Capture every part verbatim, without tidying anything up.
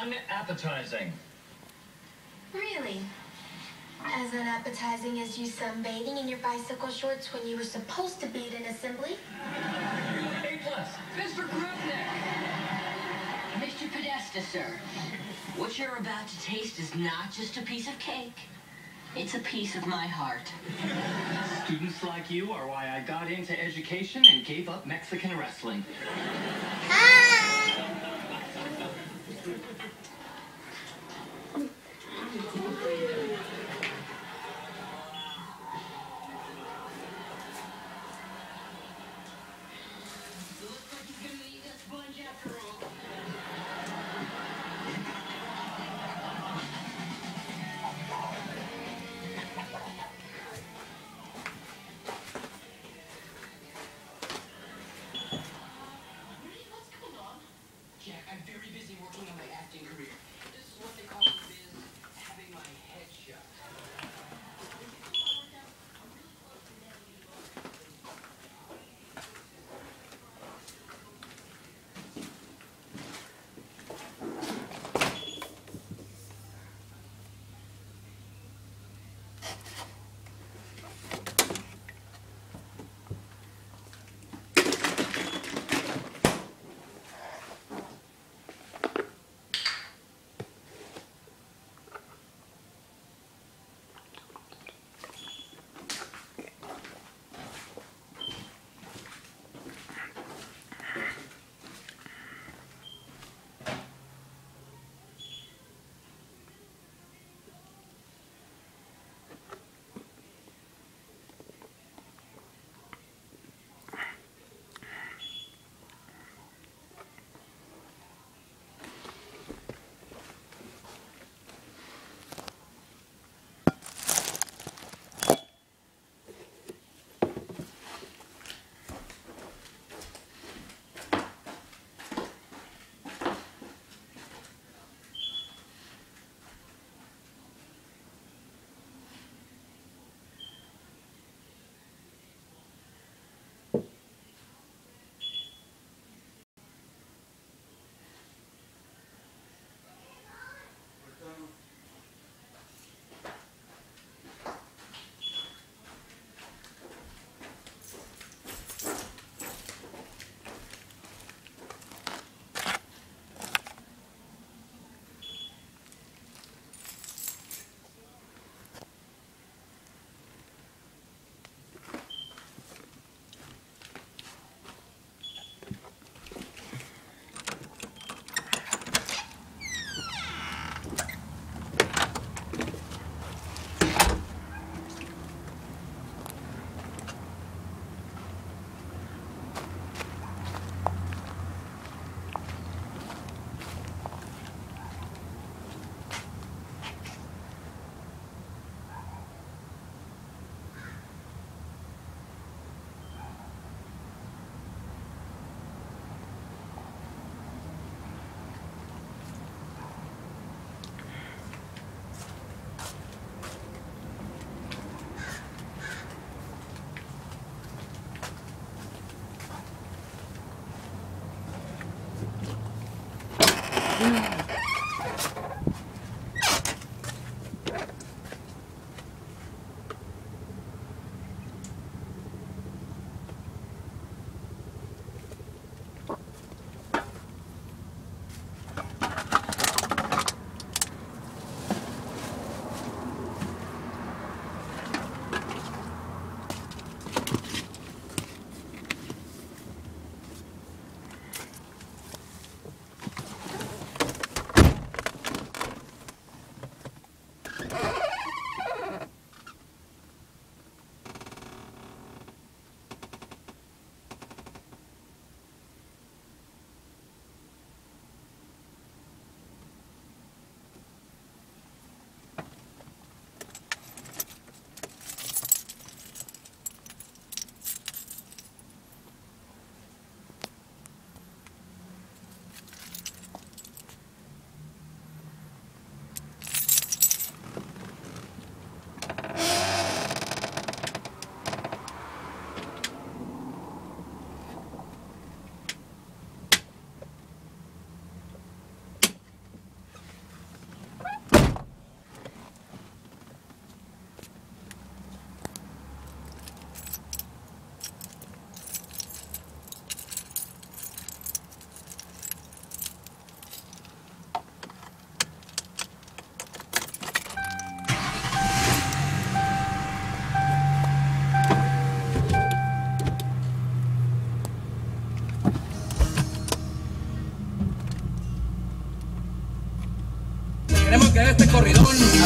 unappetizing. Really? As unappetizing as you sunbathing in your bicycle shorts when you were supposed to be at an assembly? A plus. Mister Krupnik! Mister Podesta, sir. What you're about to taste is not just a piece of cake. It's a piece of my heart. Students like you are why I got into education and gave up Mexican wrestling.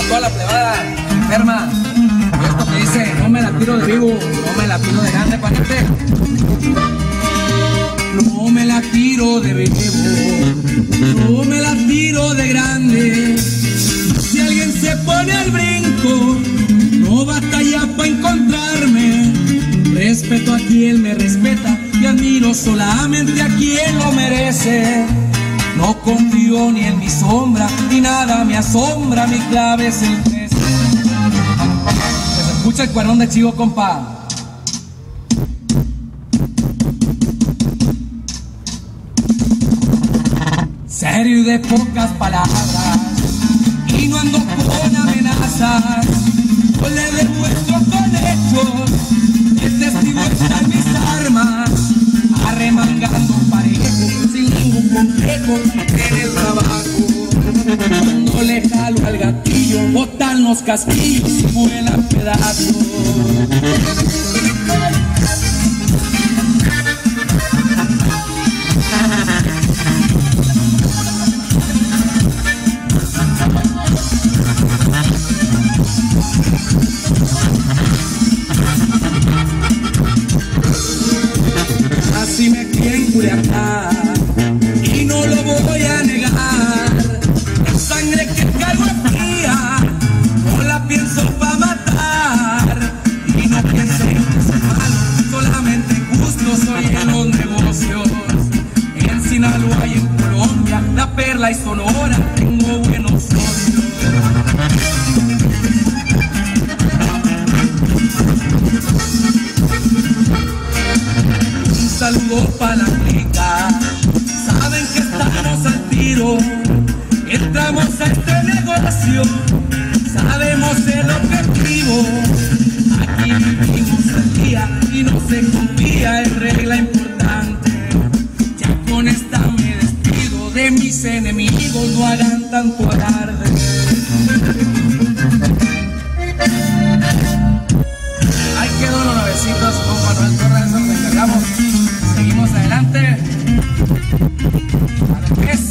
toda la plebada enferma. Esto que dice, no me la tiro de vivo, no me la tiro de grande, pariente. No me la tiro de vivo, no me la tiro de grande. Si alguien se pone al brinco, no batalla para encontrarme. Respeto a quien me respeta y admiro solamente a quien lo merece. No confío ni en mi sombra, ni nada me asombra, mi clave es el trece. Que se escucha el cuerón de Chivo, compa. Serio y de pocas palabras, y no ando con amenazas. Yo le demuestro con hechos, el testigo está en mis armas. Arremangando parejo, sin ningún complejo en el trabajo. Cuando le jalo al gatillo, botan los casquillos y vuelan pedazos. Así me crié en Culiacán y no lo voy a negar. La sangre que cargo es fría, no la pienso pa' matar. Y no piensen que soy malo, solamente justo soy en los negocios. En Sinaloa y en Colombia, La Perla y Sonora, tengo buenos socios. Saludo pa' la clica, saben que estamos al tiro, entramos a este negocio, sabemos el objetivo, aquí vivimos al día y no se confía, es regla importante, ya con esta me despido de mis enemigos, no hagan tanto alarde. Ahí quedó los nuevecitos con Manuel Torres, nos encargamos. Seguimos adelante. A lo que es.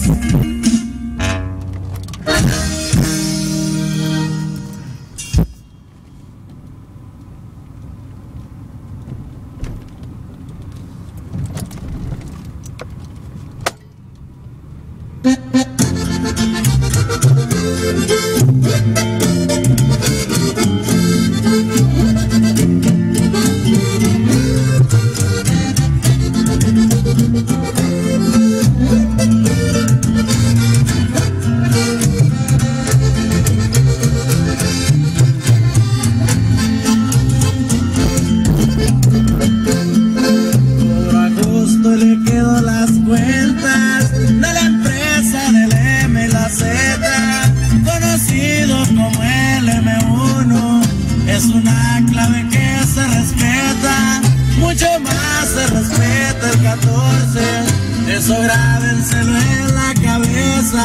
Eso grábenselo en la cabeza.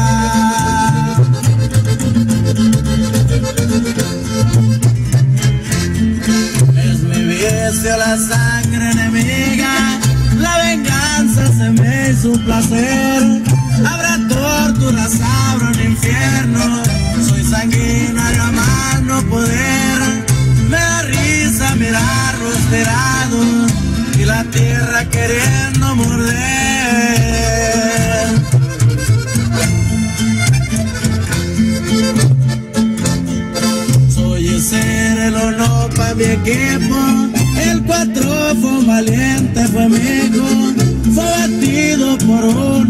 Es mi vicio la sangre enemiga, la venganza se me hizo un placer. Habrá torturas, habrá un infierno, soy sanguinario a más no poder. Me da risa mirarlos tirados y la tierra queriendo morder. Soy ese el honor pa' mi equipo, el cuatro fue un valiente, fue amigo, fue batido por un